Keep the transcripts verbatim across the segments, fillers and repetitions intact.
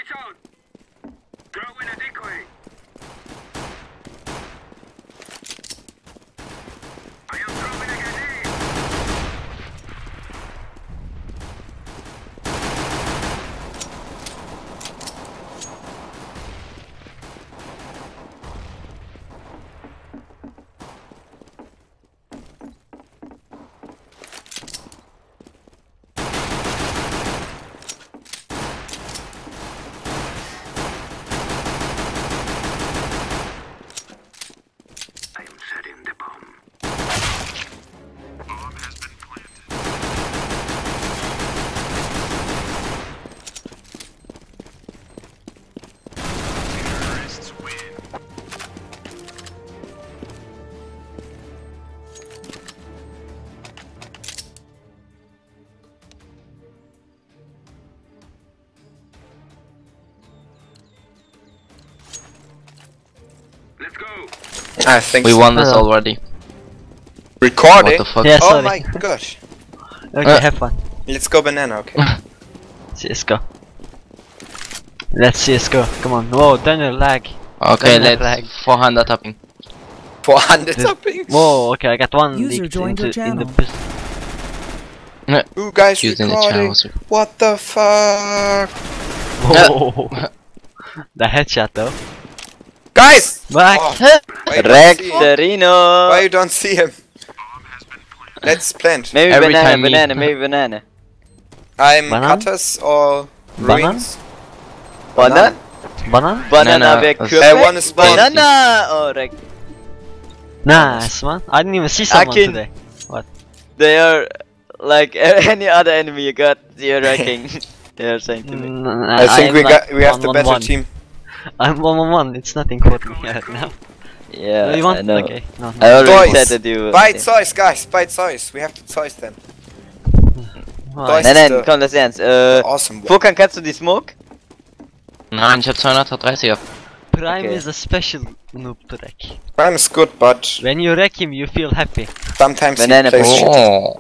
zone. Throw in a decoy. I am throwing a grenade. Let's go. I think we so. won this already. Recording? What the fuck? Yeah, Oh sorry. my gosh. Okay, Uh. have fun. Let's go banana, okay. C S G O. Let's C S G O. Come on. Whoa, Daniel lag. Okay, Daniel let's lag. four hundred tapping. four hundred This- topping. Whoa, okay, I got one User leaked joined into, your in the channel. pistol. You guys Using the recording? channel. What the fuck? Whoa. The headshot though. Guys! Back. Oh, why you don't see him? Rectorino. Why you don't see him? Let's plant. Maybe Every banana, time me- banana, maybe banana. I'm Banana? cutters or Banana? ruins. Banana? Banana? Banana Banana. wäre Uh, Kürbis. one is spawn. Banana! Oh, Rek. Nice man. I didn't even see someone Akin. today. They are like any other enemy you got, you're wrecking. They are saying to me. Mm, I think I'm we like got we have one, the one, better one. team. I'm one on one. It's not important right now. Yeah, you want? I know. Okay. No. I already Toys. said that you. Buy toys, guys. Buy toys. We have to toys then. Why? Toys. Nein, nein, Sister. komm, das ist ernst. Äh, Awesome. Furkan, kannst du die Smoke? Nein, ich hab zweihundertdreißiger. Prime Okay. is a special noob to wreck. Prime is good, but When you wreck him, you feel happy. sometimes he Banana plays push. shit. Oh.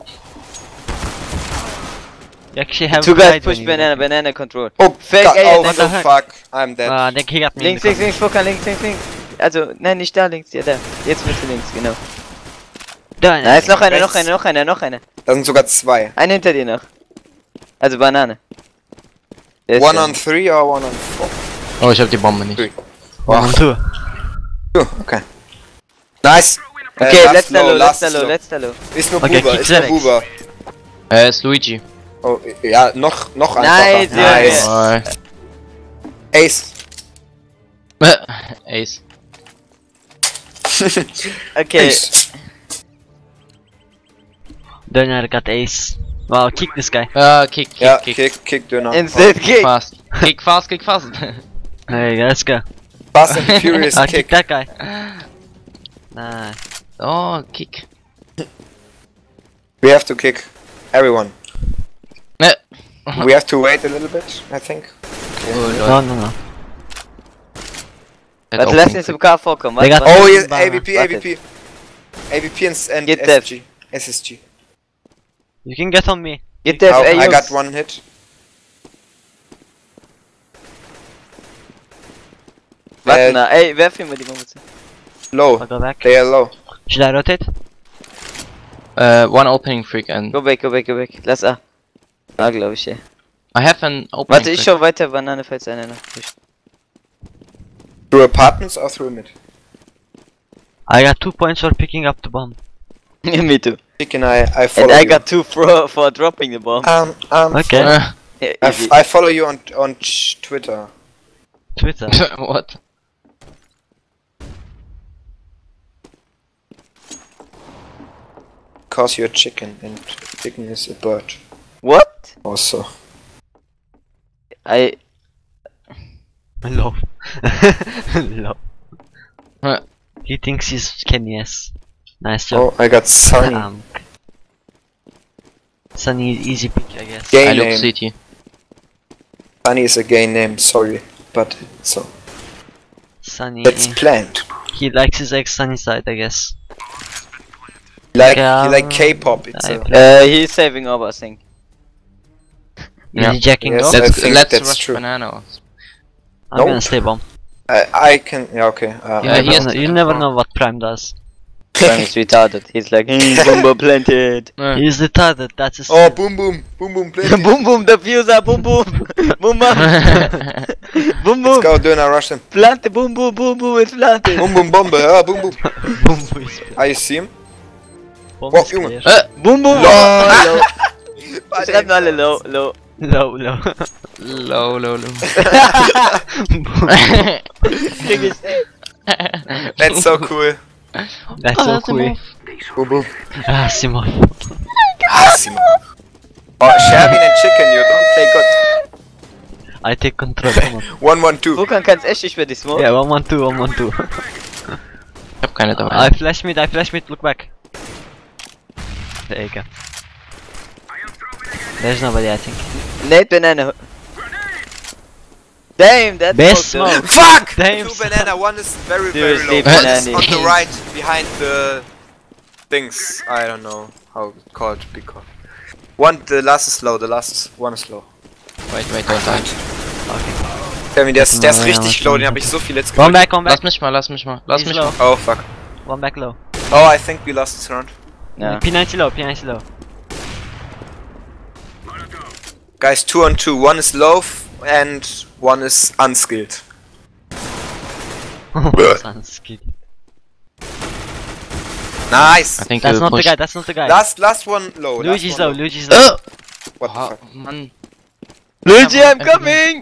You actually have Two guys pride when push you banana, wreck him. banana control. Oh, Fake God, A, oh next- so fuck. I'm dead. Ah, der Kick hat mich Links, links, links, Furkan, links, links, links. Also, nein, nicht da, links, ja da. Jetzt bist du links, genau. Da, Da ist noch einer, Rechts. noch einer, noch einer, noch einer. Da sind sogar zwei. Einer hinter dir noch. Also Banane. Der ist One schon- on three or one on four? Oh, ich hab die Bombe nicht. Three. One on two. Two, okay. Nice. Okay, Äh, last letzter low, low, last letzter low, low. letzter low. Ist nur Okay, Buba, kick ist nur Alex. Buba. Äh, ist Luigi. Oh, ja, noch, noch Nice, einfacher. Nice. Junge. Ace. Ace. Okay. Ace. Daniel got ace. Wow, kick this guy. Ja, kick, kick, Ja, kick. kick, kick, Döner. Instant kick. Fast. Kick fast, kick fast. Hey, let's go. Fast and Furious Ah, kick kick. that guy. Nah. Oh, kick. We have to kick everyone. Ne. We have to wait a little bit, I think. No, no, no. Warte, lass ihn zum K vorkommen. Digga. Warte, warte. Oh, yes, Banana. A V P, A V P. A V P and, and Get S S G. S S G. You can get on me. Geht der Oh, ey, I Jungs. got one hit. Warte Äh, mal, ey, werf ihm mal die Bombe zu. Low. I'll go back. They are low. Should I rotate? Uh, one opening freak and Go back, go back, go back. Lass A. A, glaube ich, ey. I have an opening Warte, ich freak. schau weiter Banane, falls einer noch pusht. Through apartments or through mid? I got two points for picking up the bomb. Me too. Chicken, I, I follow And I you. got two for, for dropping the bomb. Um, um, Okay. Uh, Yeah, I, easy. f I follow you on on ch Twitter. Twitter. what? Cause you're chicken and chicken is a bird. What? Also. I... Low. Low. Uh, He thinks he's Kenny S. Nice job. Oh, I got Sunny. Um, Sunny, easy pick, I guess. Gay I look name. city. Sunny is a gay name, sorry. But so. Sunny. That's planned. He likes his ex Sunny side, I guess. Like, Yeah, you like K-pop, it's I a... play- Uh, he's saving up, I think. Is Yeah. he jacking Yes, off? I Let's think let's that's rush true. banana. I'm No. gonna stay bomb. I, I can. Yeah, okay. Uh, You, Yeah, I he never, is- know, you never know what Prime does. Prime is retarded. He's like, hmm, Bumbo planted. Uh, He's retarded, that's his Oh, boom, boom, boom, boom, play. boom boom, the fuser, boom boom. Boom boom. Boom Let's boom. go, Döner, rush him. Plante, boom boom, boom boom, it's planted. Boom, boom, bombe, ja, boom, boom. Bomb is, Ah, you see him? bomb Oh, is Junge. clear. äh, Boom boom. Low. Oh, low. Schreibt nur alle low, low. Low, low. low, low, low. Krieg ich. That's so cool. That's so cool. Boom, boom. Ah, Simon. Ah, Simon. Oh, Sherwin and Chicken, you don't play good. I take control, come on. One, one, two. Wukan kann's echt nicht für die Smoke. Yeah, one, one, two, one, one, two. Ich hab keine dabei. I flash mid, I flash mid, look back. There you go. There's nobody, I think. Nate banana. Damn, that's Best smoked, smoke. Fuck! Damn, Two banana, one is very, Dude, very low. sleep One banana. is on the right, behind the things. I don't know how it's called, because. One, the last is low, the last is, one is low. Wait, wait, don't die. Kevin, der ist, der ist Ja, richtig ja, low, den hab ich so viel jetzt One geholt. back, one back. Lass mich mal, lass mich mal, lass He's mich low. mal. Oh, fuck. One back low. Oh, I think we lost this round. Ja. P ninety low, P ninety low. Guys, two on two. One is low f- and one is unskilled. That's unskilled. Nice! I think That's you not the push. guy, that's not the guy. Last, last one low. last Luigi's one low, Luigi's low. Oh! What the Oh, fuck? Mann. Luigi, I'm coming!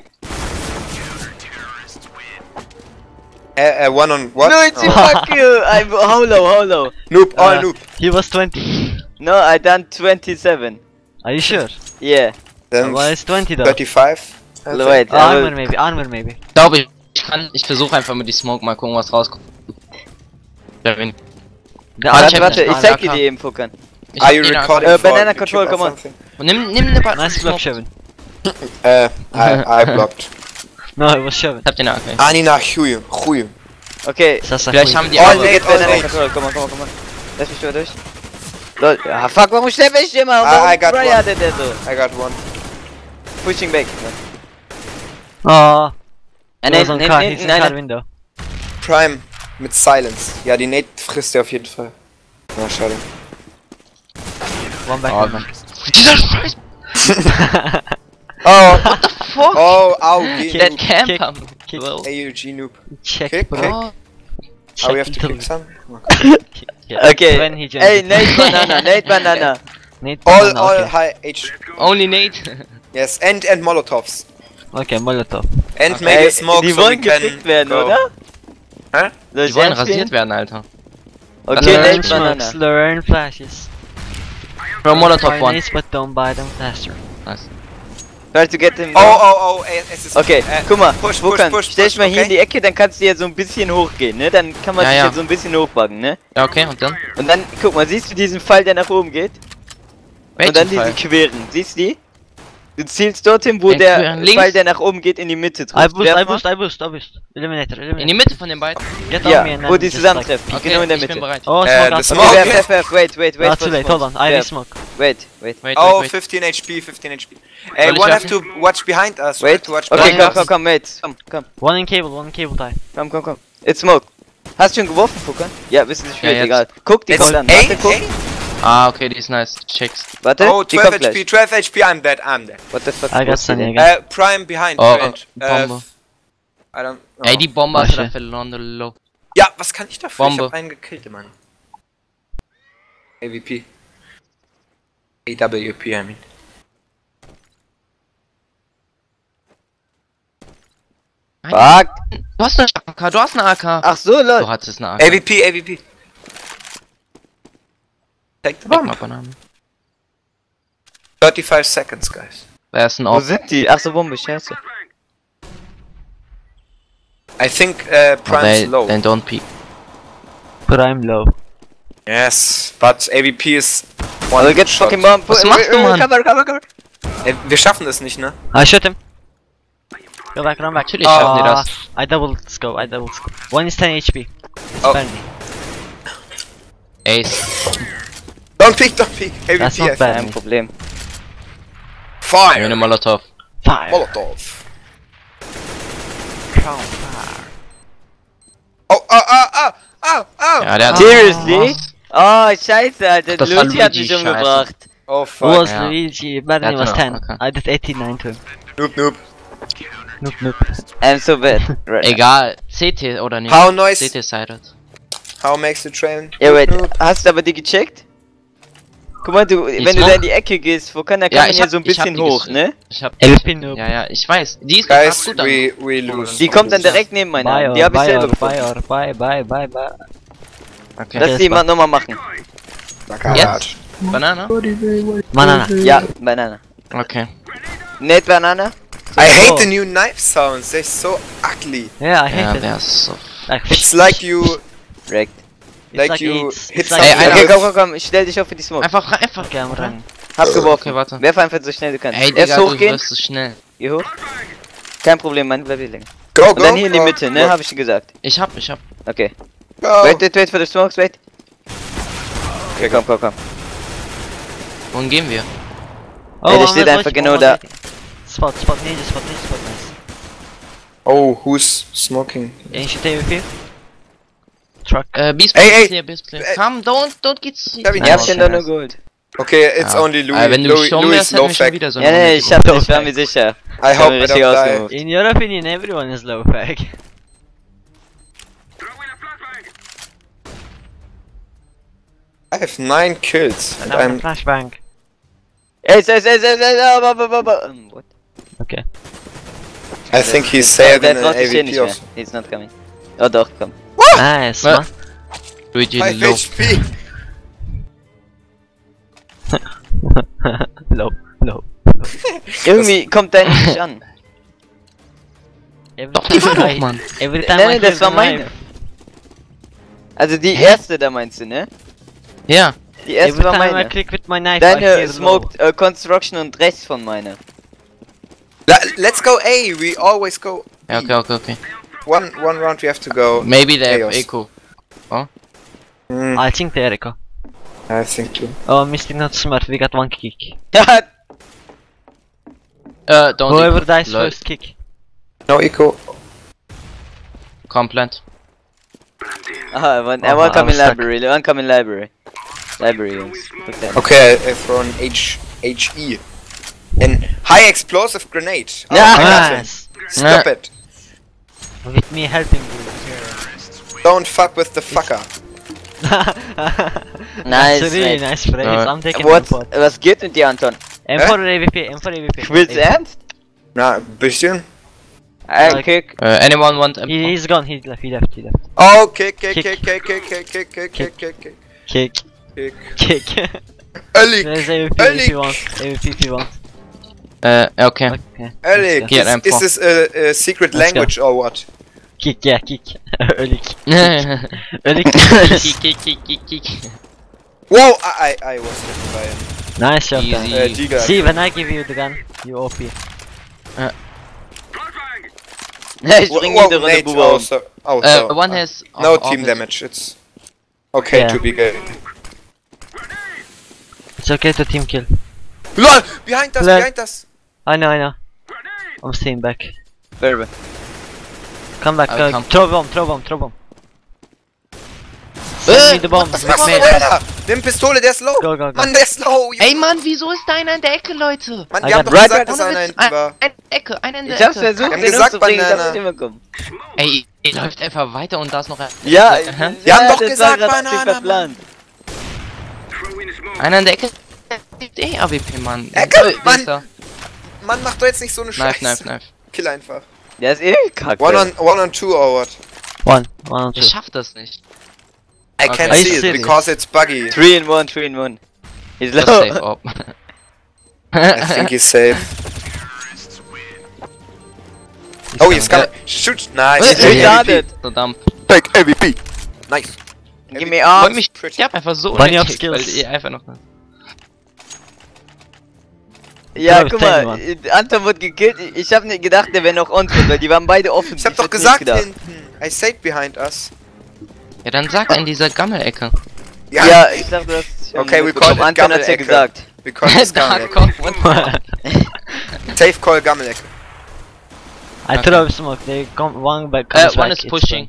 Uh, uh, one on what? Luigi, Oh. fuck you! I'm how low, how low? Noob, all Uh, noob. He was twenty. No, I done twenty-seven. Are you sure? Yeah. Then Well, it's twenty though. thirty-five. I think. Wait, I Armor will... maybe, armor maybe. Ich glaube, ich kann, ich versuche einfach mit die Smoke, mal gucken, was rauskommt. Kevin. The Ah, Warte, check warte, nicht. ich Ah, zeig dir da die eben, Fuckern. Ich Are hab you den recording Uh, for banana YouTube control, or come on. something? Und nimm, nimm eine Button. Nice block, Sherwin. Uh, I, I blocked. No, it was Sherwin. Ich hab den A K. Anina, Huyu, Huyu. Okay. Sasa Vielleicht Hui. haben die Oh, auch. nee. Get oh, banana nee. control, komm on, komm on, komm on. Lass mich mal durch. Lol, ah fuck, warum schleppe ich immer? I Warum got tryhardet der so? I got one. Pushing back. Oh, Ah, he nein, was on nein, car, nein, he's in nein, car nein. window. Prime mit Silence. Ja, die Nate frisst er auf jeden Fall. Na, schade. One back, Oh, one back. Dieser Scheiß. Oh, Fuck. oh, au, Kick. geh. Der Camp kick, haben. kick. Well. A U G noob. Check, Kick, bro. kick. Oh. Oh, we have to Check kick some. Kick, yeah. Okay. When he joined Ey, it. Nate Banana, Nate Banana. Nate All, banana, all okay. high H. Only Nate. Yes, and and Molotovs. Okay, Molotov. And Okay. make Ey, a smoke die so we wollen can gefickt werden, go. oder? Hä? Soll Die ich wollen ernst rasiert spielen? werden, Alter. Okay, Learn Nate Learn Banana. smokes, learn flashes. Throw Molotov Buy one. nades, but don't buy them faster. Nice. Try to get him. Oh, oh, oh, eh, es ist. Okay, äh, guck mal, push, Wukan, push, push, stell dich push, mal hier in okay? die Ecke, dann kannst du hier so ein bisschen hochgehen, ne? Dann kann man Ja, sich ja. hier so ein bisschen hochbacken, ne? Ja, okay, und dann? Und dann, guck mal, siehst du diesen Pfeil, der nach oben geht? Welchen Und dann Fall? diese Queren, siehst du die? Du zielst dorthin, wo Den der Queren links? Pfeil, der nach oben geht, in die Mitte I trifft. boost, Werf I mal. boost, I boost, I boost. Eliminator, In die eliminator. Mitte von den beiden. Get on Ja, me and wo then die just zusammentreffen, Okay, genau in der ich bin Mitte. bereit. Oh, Äh, smoke the out. smoke. Okay, Okay. werf, werf, werf, wait, wait, wait. Ah, for too the late, smoke. hold on, I Werf. re-smoke. Wait, wait. Wait, Oh, wait, wait. fifteen H P, fifteen H P. Hey, Soll ich one have werfen? to watch behind us. Wait, To watch okay, behind komm, us. komm, komm, wait. Komm, komm, One in cable, one in cable tie. komm, komm, komm. It's smoke. Hast du schon geworfen, Fucker? Ja, wissen Sie, Ja, ja, jetzt. egal. Guck, die It's kommt an. A, Warte, guck. A? Ah, okay, die ist nice. Checks. Warte, Oh, die twelve kommt H P, gleich. twelve H P, I'm dead, I'm dead. What the fuck? I wo got ist die Sunny denn? again. Uh, Prime behind, Oh, behind. oh, Uh, Bombe. I don't know. Ey, die Bombe hast du da Masche. verloren, du Low. Ja, was kann ich dafür? Bombe. Ich hab einen gekillt, Mann. A V P. A W P, I mean. Fuck. Du hast eine A K, du hast eine A K. Ach so, Du lol. hattest eine A K. A V P, A V P. Take the bomb. Bananen. thirty-five seconds, guys. Wer ist ein Wo Off? sind die? Ach so, Bombe, scheiße. I think uh, Prime's They, low. then don't peek. Prime low. Yes, but A V P is one Also, get shot. fucking bomb. Was machst du, Mann? Cover, cover, cover. Ey, wir schaffen das nicht, ne? I shot him. Go back, run back. Natürlich schaffen die das. I double scope, I double scope. One is ten H P. It's Oh. Benny. Ace. Don't peek, don't peek. A V P, That's not I bad. Kein Problem. Fire! Eine Molotov. Fire. Molotov. Pow, pow. Oh, oh, oh, oh, oh, oh! Ja, der hat... Seriously? Oh, scheiße, Alter. Das war Luigi hat mich Luigi, umgebracht. Oh, Who fuck. was Ja. Luigi? Barney Ja, was genau, ten. okay. I did eighty-nine to him. Noob, noob. Nope, nope. I'm so bad. Right now. Egal, C T oder nicht? How nice. C T-sided. How makes the train? Ja, wait, Noob. hast du aber die gecheckt? Guck mal, du, wenn du smoke? da in die Ecke gehst, wo kann der Ja, kann ich hier hab- so ein ich hab bisschen die hoch, gesehen. ne? Ich hab... L P noob. Ja, ja, ich weiß. Die ist Guys, gut dann. we, we lose. Die kommt dann direkt neben meiner. Bye, Die hab ich bye, selber or, gefunden. bye, or, bye, bye, bye, bye. Okay. Lass die mal nochmal machen. Jetzt? Banana? Banana. Ja, Banana. Okay. Nicht Banana? I hate Oh. the new knife sounds, they're so ugly. Yeah, I Ja, hate it. der ist so... Like, It's like you, Wrecked. it's like like you it's, hit it's like Ey, something einer- Okay, with- komm, komm, komm, ich stell dich auf für die Smoke. Einfach rein, einfach... Okay, I'm running. Hab geworfen. Okay, warte. Werf einfach so schnell du kannst. Ey, Erst Digga, du hochgehen. wirst so schnell. Geh hoch. Kein Problem, Mann, bleib hier länger. Go, Und go, dann hier in die go, Mitte, ne? go, Hab ich dir gesagt. Ich hab, ich hab. Okay. go. Wait, wait, wait for the smokes, wait. Okay, komm, komm, komm. Wohin gehen wir? Oh, Ey, der I'm steht not einfach watching, genau I'm da. not waiting. Spot, spot, ninja, spot, ninja, spot, nice. Oh, who's smoking? Ancient A W P. Truck. Äh, Beast Ey, ey. clear, Beast clear. Ey. Come, don't, don't get... Kevin, Ihr habt Oh, den doch nur geholt. Okay, it's Ja. only Louis. Aber wenn du Louis, gestorben Louis wärst, hätten low wir schon fact. wieder so Ja, nee, ich hab, ich war mir sicher. I Ich hab hope mir I richtig don't die. ausgeruft. In your opinion, everyone is low fag. Throw in a flashbang. I have nine kills and I'm I'm flashbang. Ey, ey, ey, ey, ey, ey, ba, ba, ba, ba. Um, what? Okay. I think he's Der safer than an traut sich hier A V nicht P mehr. also. He's not coming. Oh doch, komm. Nice, Well- man. Luigi five low. H P! low, low. Irgendwie kommt der nicht an. Every Doch, die war time I- doch, Mann. Every time Nein, I nein, das kill war the meine. knife, Also die erste da meinst du, ne? Ja. Die erste Every war time I meine. click with my knife, I Deine hear low. smoked äh, Construction und rechts von meiner. La- Let's go A, we always go Ja, okay, okay, okay. one one round we have to go. Maybe they have Chaos. Echo. Mm, I think they Erika. I think too. Oh, Mystic not smart, we got one kick. Äh, don't Whoever eco. dies Lol. first kick. No eco. Komm, plant. Aha, one, Oh, one come I in was stuck. library, one come in library. Library, Jungs. Guck da. Okay, I, I throw an H H E. An high explosive grenade. Oh, Ja. I got him. Nice. Stop Ja. it. With me helping you. Don't fuck with the fucker. Nice, That's a really mate. nice phrase. Ja. I'm taking What? the pot. Was geht mit dir, Anton? M four A W P, M four A W P. Willst du ernst? Na, bisschen. Ey, Like- kick. Äh, anyone want M four? He, he's gone, he left, he left, he left. Oh, kick, kick, Kick. kick, kick, kick, kick, kick, kick, kick, kick, kick, Kick, kick. kick. Elik, There's A W P if Elik, you want. A W P if you want. Äh, okay. Okay. Elik. let's Hier, Is, M four. is this a, a secret Let's go. language or what? Kick, yeah, kick. Ölik. Kick, Ölik. kick, kick, kick, kick. Whoa, I, I, I was hit by him. Nice shot, Easy. man. Uh, Diga. See, when I give you the gun, you O P. Flashbang. Ich Whoa, bring whoa, jede Runde Nate, Buba oh, um. so, oh, Äh, so. one has... No oh, team office. damage, it's okay Yeah. to be good. It's okay to team kill. LOL! Behind us, Lol. behind us! I know, I know. I'm staying back. Very Come back, I'll uh, come. throw bomb, throw bomb, throw bomb. Send me the bomb. Was machst du, Man. Alter? Nimm Pistole, der ist low! Go, go, go. Mann, der ist low! Ey, Mann, wieso ist da einer in der Ecke, Leute? Mann, I wir haben got doch right, gesagt, right, dass Ohne einer Witz, hinten ein, war. eine Ecke, einer in der Ich hab's Ecke. versucht, haben den gesagt, umzubringen, ich hab's Banana. nicht hinbekommen. Ey, ihr läuft einfach weiter und da ist noch ein... Ja, Aha. Wir haben doch das gesagt, war grad Banana, nicht verplant. Throw in a smoke. Einer in der Ecke. Eh, A W P, Mann. Ecke, Äh, wer Mann. ist da? Mann, mach doch jetzt nicht so eine Knife, Scheiße. knife, knife. Kill einfach. Der ist eh kacke. One on, one on two or what? One, one, two. Ich schaff das nicht. I Okay. can't Are you see it serious? because it's buggy. Three in one, three in one. He's Just low. save up. I think he's safe. Oh, he's coming. Shoot! Nice. He's retarded. So dump. Take A V P. Nice. Give me Wollt arms. mich... Ich hab einfach so Bunny of wegkickt, weil skills. ihr einfach noch... Ja, Glaub ich, guck take mal, äh, Anton wurde gekillt. Ich hab nicht gedacht, der wäre noch on, weil die waren beide offen. Ich hab Ich doch hätte nicht gesagt gedacht. hinten. I said behind us. Ja, dann sag in dieser Gammelecke. Ja, Ja, ich dachte, das ist schon Okay, we mitbekommen. call it Anton hat's ja Gammelecke. gesagt. we call this Da Gammelecke. kommt one. Safe call Gammelecke. I Okay. throw smoke. They come one back. Uh, Comes one back, is it's pushing.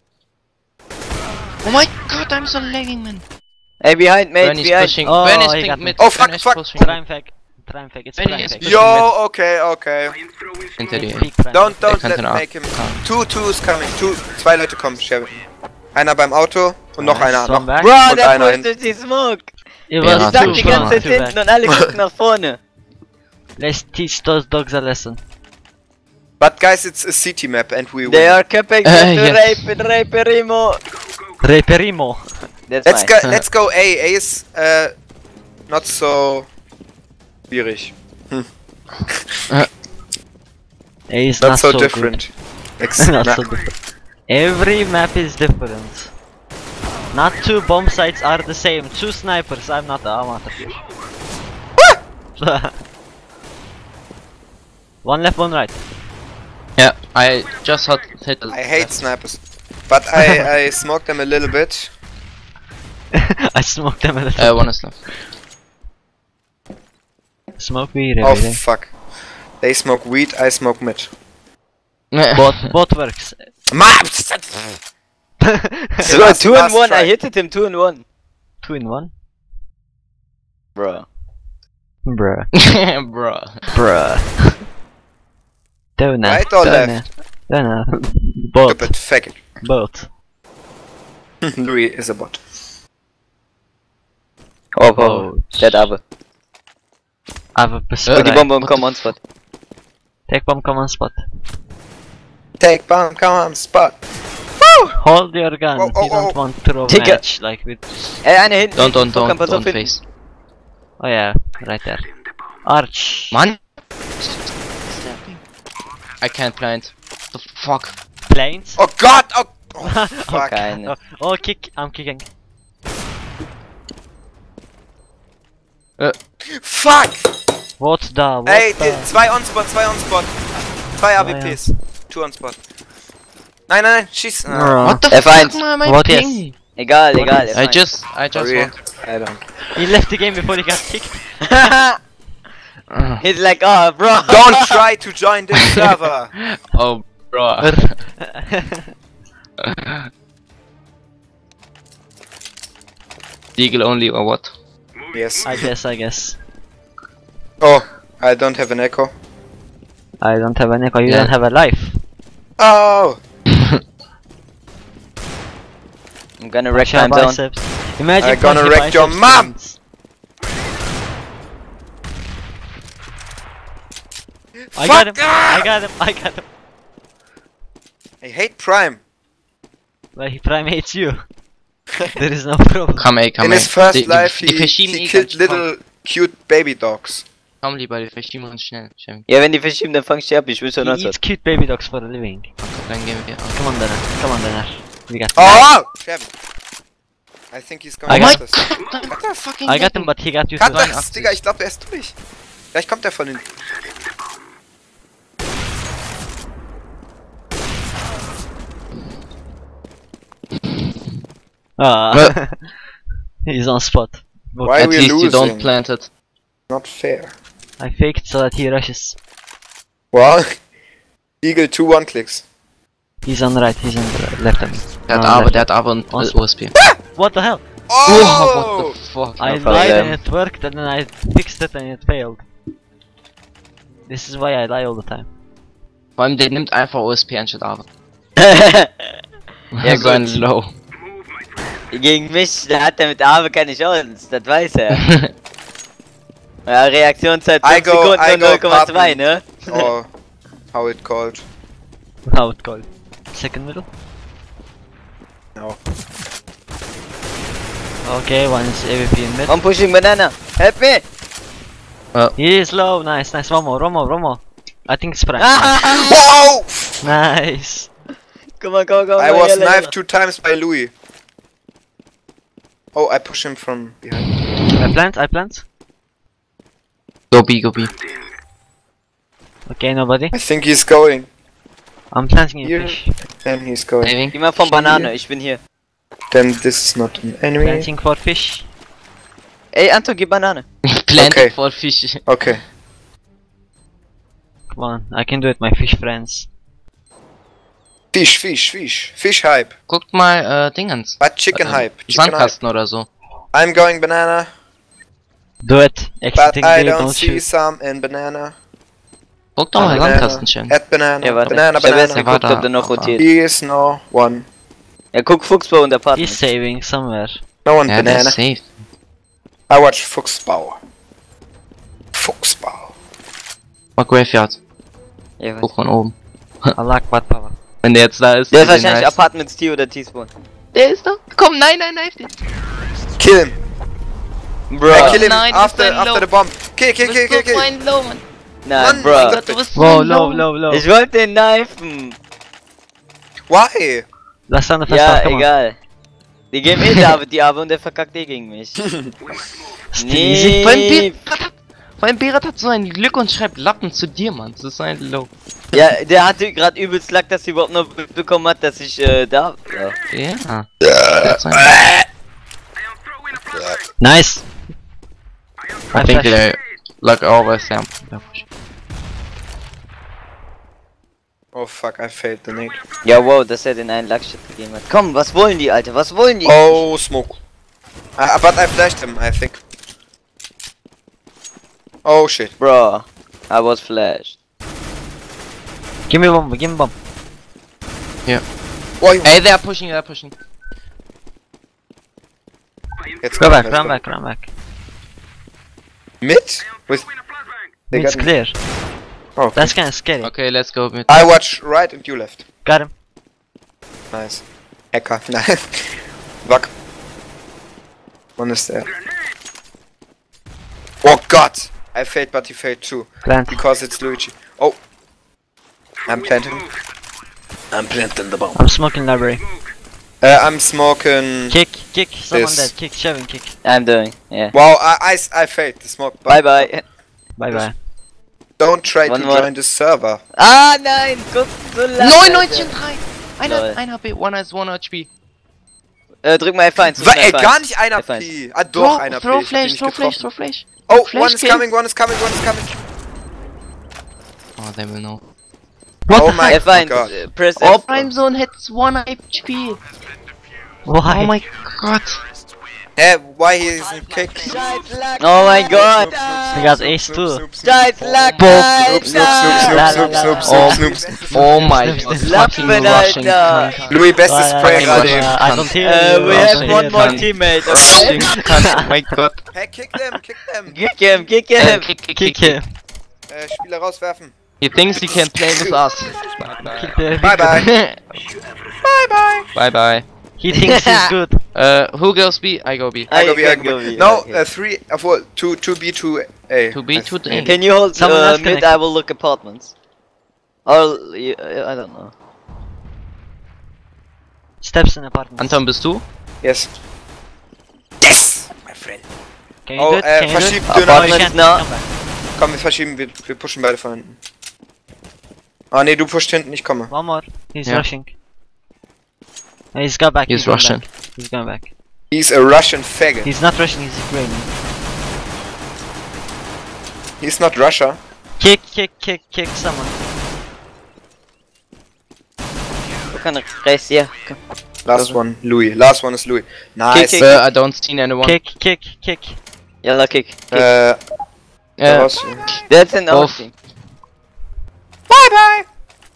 Oh my god, I'm so lagging, man. Hey, behind, mate, When he's behind. pushing. Oh, When is he ping got me. mid. Oh, when fuck, is fuck. pushing. Prime fake. Prime fake. It's When prime he is fake. pushing Yo, okay, okay. I am throwing Hinter smoke. dir. Peak prime Don't, fake. don't könnte let noch make him. abhauen. Two, two is coming. Two, zwei Leute kommen, Chevy. Einer beim Auto und noch Nice, einer. one Noch. back. Bro, Und der einer pusht hin. durch die Smoke. It Ja, was Ich two sag two die from ganze one. Zeit two back. hinten und alle gucken nach vorne. Let's teach those dogs a lesson. But guys, it's a city map and we They win. are coming Uh, to yes. rape, rape, Remo. Reperimo. That's Let's mine. go, let's go A. A is uh, not so schwierig. A is Not, not so, so different. Ex- Not na- so different. Every map is different. Not two bomb sites are the same. Two snipers. I'm not the amateur here. One left, one right. Yeah, I just hit, hit the I hate snipers. But I, I smoked them a little bit. I smoked them a little. Uh, one is left. Smoke weed Oh every day. fuck. They smoke weed, I smoke mid. Both, both works. Maps! So, last- two last and one, try. I hit him two and one. Two in one. Bro. Bruh. Bruh. Bruh. Don't know. Right or don't left? know. Don't know. Both. Stupid faggot. Both. Louis is a bot. Oh, oh. Dead aber. I have a Uh, Oh, perspective. die right. Bombe What come the on spot. Take bomb, come on spot. Take bomb, come on, spot. Hold your gun. Oh, oh, you don't oh. want to throw Digga. match like with. Ey, eine hinten. Don't, don't, Guck, don't, pass auf don't hinten. face. Oh yeah, right there. Arch. Man! I can't plant. The fuck? Planes. Oh god! Oh, oh fuck. Keine. Oh, oh, kick. I'm kicking. Fuck! What the? What Ey, the? die, zwei on spot, zwei on spot. Zwei A W Ps. Two on spot. Nein, nein, nein, schieß. Ah, What the F fuck, eins. man? My What ping? Egal, egal. I just, I just sorry. want. I don't. He left the game before he got kicked. Uh, He's like, oh, bro. Don't try to join this server! oh, bro. Deagle only or what? Yes. I guess, I guess. Oh, I don't have an echo. I don't have an echo. You Yeah. don't have a life. Oh! I'm gonna wreck Your time zone. biceps. Imagine I'm gonna punching wreck your biceps mom! friends. I got him! Fuck! Ah! I got him! I got him! I hate Prime. Well, he prime hates you. There is no problem. Komm ey, komm In ey. his first Die- die- life, die he, verschieben he eh killed ganz- little cute baby dogs. Komm, komm lieber, die verschieben uns schnell. Schnell. Ja, wenn die verschieben, dann fangst du ab. Ich will schon He noch eats cute baby dogs for a living. Dann gehen wir auf. Come on, Denner. Come on, Denner. We got Oh! Kevin. I think he's going I to got- us. What the fucking I got him, but he got you Cut too. das, Digga, ich glaube, er ist durch. Vielleicht kommt er von hinten. Ah. He's on spot. Look, Why At we least you don't losing? plant it. Not fair. I faked so that he rushes. Well, Eagle two one clicks. He's on right, he's on the left of me. Der hat Ah, aber, left. der hat aber ein Was? äh, U S B. What the hell? Oh, Oh! what the fuck? I No lied problem. and it worked and then I fixed it and it failed. This is why I lie all the time. Vor allem, der nimmt einfach U S B anstatt aber. Ja, so ein gut. Low. Gegen mich, da hat er mit Arme keine Chance. Das weiß er. Ja, Reaktionszeit I fünf go- Sekunden I und go null Komma zwei, Pappen. ne? Or how it called. How it called? Second middle? No. Okay, one is A V P in mid. I'm pushing banana. Help me! He is low, nice, nice. One more, one more, one more. I think it's prime. Whoa! Nice. Come on, come on, come on. I was yellow, knifed two times by Louis. Oh, I push him from behind. I plant, I plant. Go B, go B. Okay, nobody. I think he's going. I'm planting a Here. fish. Then he's going. Saving. Geh mal vom Banane, ich bin hier. Then this is not an enemy. Planting for fish. Ey, Anton, gib Banane. Planted Okay. for fish. Okay. Come on, I can do it, my fish friends. Fish, Fish, Fish. Fish Hype. Guckt mal, äh, Dingens. But Chicken Äh, Hype. Chicken Hype. Sandkasten oder so. I'm going banana. Do it. But Exiting I B, don't don't see shoot. some in banana. Guck doch mal Banana. Sandkastenchen. At banana. Ja, warte. Banana, Ich hab erst banana. Der war geguckt, ob da. der noch Aber- rotiert. Here is no one. Ja, guck Fuchsbau und He's Apartment. saving somewhere. No one Ja, der banana. ist safe. I watch Fuchsbau. Fuchsbau. Mal Graveyard. Ja, warte. Guck von oben. Allah Akbar, Papa. Wenn der jetzt da ist. Der ist dann den wahrscheinlich heißt- Apartments T oder T-Spawn. Der ist da. Komm, nein, nein, nein. den. Kill him. Bro. Uh, kill him Nein, du bist after, ein after Low. the bomb. Kill, kill, Du kill, bist kill, so kill. ein Low, Mann. Nein, Mann, bro. mein Gott. Du bist Wow, so low, low. low, low. Ich wollte den knifen. Why? Lass an der Fest Ja, auf, komm on. egal. Die geben eh David die Arbe und der verkackt eh gegen mich. Easy. Vor allem Nee. Berat hat, vor allem Berat hat so ein Glück und schreibt Lappen zu dir, Mann. Das ist so ein Low. Ja, der hatte gerade übelst Lack, dass sie überhaupt noch mitbekommen hat, dass ich äh, da. Ja. Ja. Der ist so ein- Nice. I think they like always yeah. Oh fuck, I failed the nade. Ja, wow, dass er den einen Lackshit gegeben hat. Komm, was wollen die, Alter? Was wollen die? Oh, smoke. Uh, but I flashed him, I think. Oh shit. Bro, I was flashed. Give me bomb, give me bomb. Oh, you- Hey, they are pushing, they are pushing. Let's Go back, let's run go. back, run back. Mid? With they It's got me. clear. Oh, That's kinda scary. Okay, let's go mit. I watch right and you left. Got him. Nice. Hacker. Nein. Wack. One is there. Oh god! I failed, but he failed too. Plant. Because it's Luigi. Oh! I'm planting. I'm planting the bomb. I'm smoking library. Uh, I'm smoking. Kick, kick, someone This. dead. Kick, Chevin, kick. I'm doing, yeah. Wow, I, I, s- I failed the smoke. But Bye bye. Bye bye. Don't try One to more. join the server. Ah nein, guck so lang. neunundneunzig drei! Einer, Lol. einer B, one has one H P. Äh, drück mal F eins. drück Wa- mal Ey, F eins. gar nicht einer F eins. P. Ah, doch, Throw, einer P. throw Ich hab ihn flash, nicht throw flash, getroffen. throw flash. Oh, Flash one is kill. coming, one is coming, one is coming. Oh, they will know. Oh my F eins, god. äh, press Oh, F. Prime Zone has one H P. Why? Oh my god. Hä, why he isn't kicked? Oh mein Gott. I got ace too. Scheiß Lack, Snoop, Snoop, Alter. Snoop, Snoop, Oh, Snoop, Snoop, Snoop. oh my Lappen, fucking Russian Alter. cunt. Louis, bestes Why, Spray I- gerade I- eben. I don't hear Äh, you. we I have don't one hear more you. teammate, Russian okay? cunt, oh my god. Hey, kick them, kick them. Kick him, kick Uh, him. kick, kick, Kick kick, kick. him. Äh, Spieler rauswerfen. He thinks he can play with us. Kick the- Bye bye. bye bye. Bye bye. He thinks he's good. Uh, who goes B? I go B. Ah, I go you B, I can go go B. B, No, okay. uh, three, uh, four, two, two B, two A. To B, two A. Can you hold Someone uh, else mid? connect. I will look apartments. Or y- I don't know. Steps in apartment. Anton, bist du? Yes. Yes! My friend. Can you Oh, do it? äh, Can you do it? verschiebt it? Döner. No, you Apartments can't. now. Come back. Komm, wir verschieben, wir, wir pushen beide von hinten. Ah ne, du pusht hinten, ich komme. One more. He's Yeah. rushing. No, he's got back. He's going Russian. back. He's going back. He's a Russian faggot. He's not rushing. He's Ukrainian. He's not Russia. Kick, kick, kick, kick someone. Wo kann er? Rechts, ja. Komm. Last one, Louis. Last one is Louis. Nice. Kick, Uh, I don't see anyone. Kick, kick, kick. Yalla, kick. kick. Äh, da Uh, raus. That's an both. outing. Bye bye!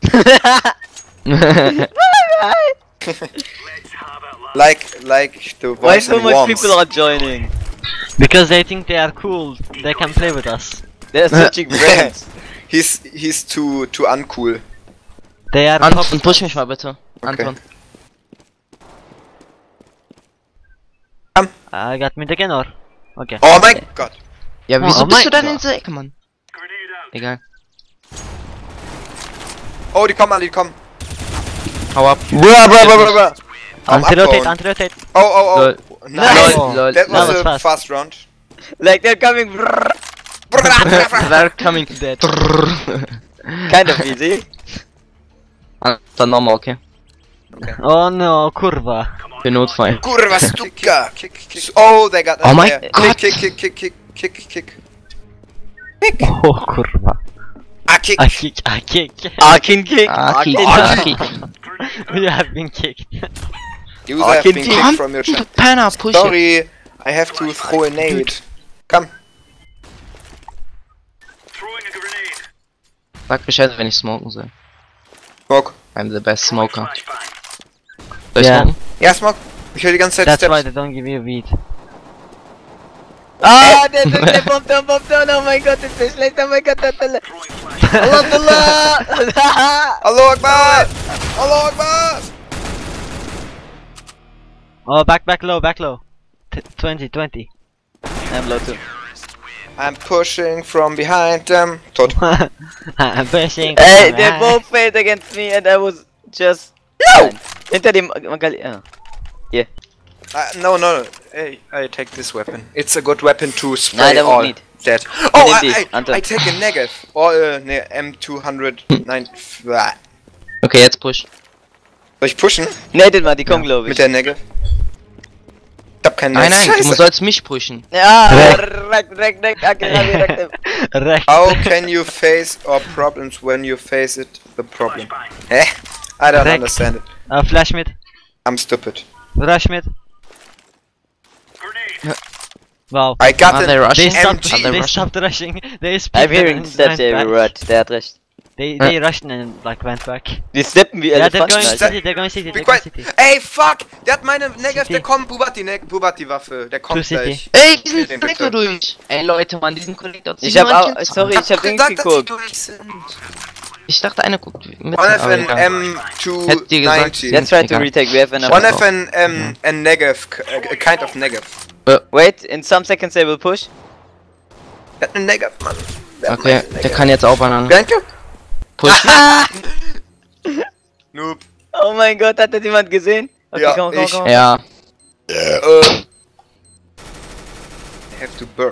Like, like the Why voice so in much Worms. people are joining? Because they think they are cool. They can play with us. They're switching brands. He's, he's too, too uncool. They are Anton, top- push mich mal bitte. Anton. I got mid again or? Okay. Oh mein Gott! Ja, wieso Oh bist mein du dann in Gott. dieser Ecke, Mann? Egal. Oh, die kommen alle, die kommen. Hau ab. Bruh, bruh, bruh, bruh, bruh. Am Anti-rotate, abbauen. anti-rotate. Oh, oh, oh. Lol. Nice. Lol, lol. That was That was a fast. fast round. Like they're coming. They're coming. Dead. Kind of easy. Anton, nochmal, okay? Oh no, kurwa. Für Notfall. Kurwa, Stuka. Kick, kick. Oh, they got Oh my there. God. Kick, kick, kick, kick, kick, kick, kick. Oh kurwa. Ah, kick. I kick, I kick. Akin kick. Aki, Akin Aki. You have been kicked. You Oh, have can been you- kicked from your channel. Penner, push it. Sorry, I have to throw a nade. Komm. Throwing a grenade. Sag Bescheid, wenn ich smoken soll. Smoke. I'm the best smoker. Flashbang. Soll ich Yeah. smoken? Ja, Smoke. Ich höre die ganze Zeit That's Steps. why they don't give you a weed. Ah, der, der, der Bomb down, Bomb down, oh mein Gott, ist der schlecht, oh mein Gott, Allah, Throwing flash. Allah, Allah. Allahu Akbar! Allahu Akbar! Oh, back, back low, back low. T twenty, twenty. I'm low too. I'm pushing from behind them. Tot. I'm pushing. Ey, from they behind. both failed against me and I was just... No! Hinter dem Magali... Ah. Uh, no, no, no. Hey, I take this weapon. It's a good weapon to Nein, spray der all. nicht. Dead. Oh, nimm I, die, I, Anton. I take a negative. Or uh, ne, M two nine. Soll Okay, jetzt push. ich pushen? Nedet mal, die kommen, glaube ich. Mit der negative? Ich hab keinen Nein, Netz. nein, du Scheiße. sollst mich pushen. Ja, Reck. reck, reck, reck, Akirabi, reck. Recht. How can you face our problems when you face it the problem? Hä? I don't Reck. understand it. Uh, flash mid. I'm stupid. Rush mid. Grenade. Wow. I got Are an they rushing? They stopped, Are they they rushing? stopped rushing. They speed I'm hearing steps everywhere, der hat recht. They they rushed and like went back. Die steppen wie Yeah, they're Elefanten, going Alter. city. They're going city. Be They're going quiet. city. Ey, fuck! Der hat meine Negative, City. der kommt. Bubati, ne Bubati Waffe. Der kommt To City. gleich. Ey, die Den sind bitte. Connector durch. Ey, Leute, Mann, diesen Connector. Ich hab auch, sorry, ich hab Dings gesagt, dass sie geguckt. durch sind. Ich dachte, einer guckt mit. One F aber an egal. M two Hätt dir gesagt, ninety. Let's try to Egal. retake, we have enough. One F an um, a negative, a kind of negative. Wait, in some seconds they will push. Der hat eine negative, Mann. Der hat Okay, eine der negative. kann jetzt auch banan. Danke. Push. Noob. Oh mein Gott, hat das jemand gesehen? Okay, Ja, komm, komm, ich. komm. Ja. Uh, I have to burp.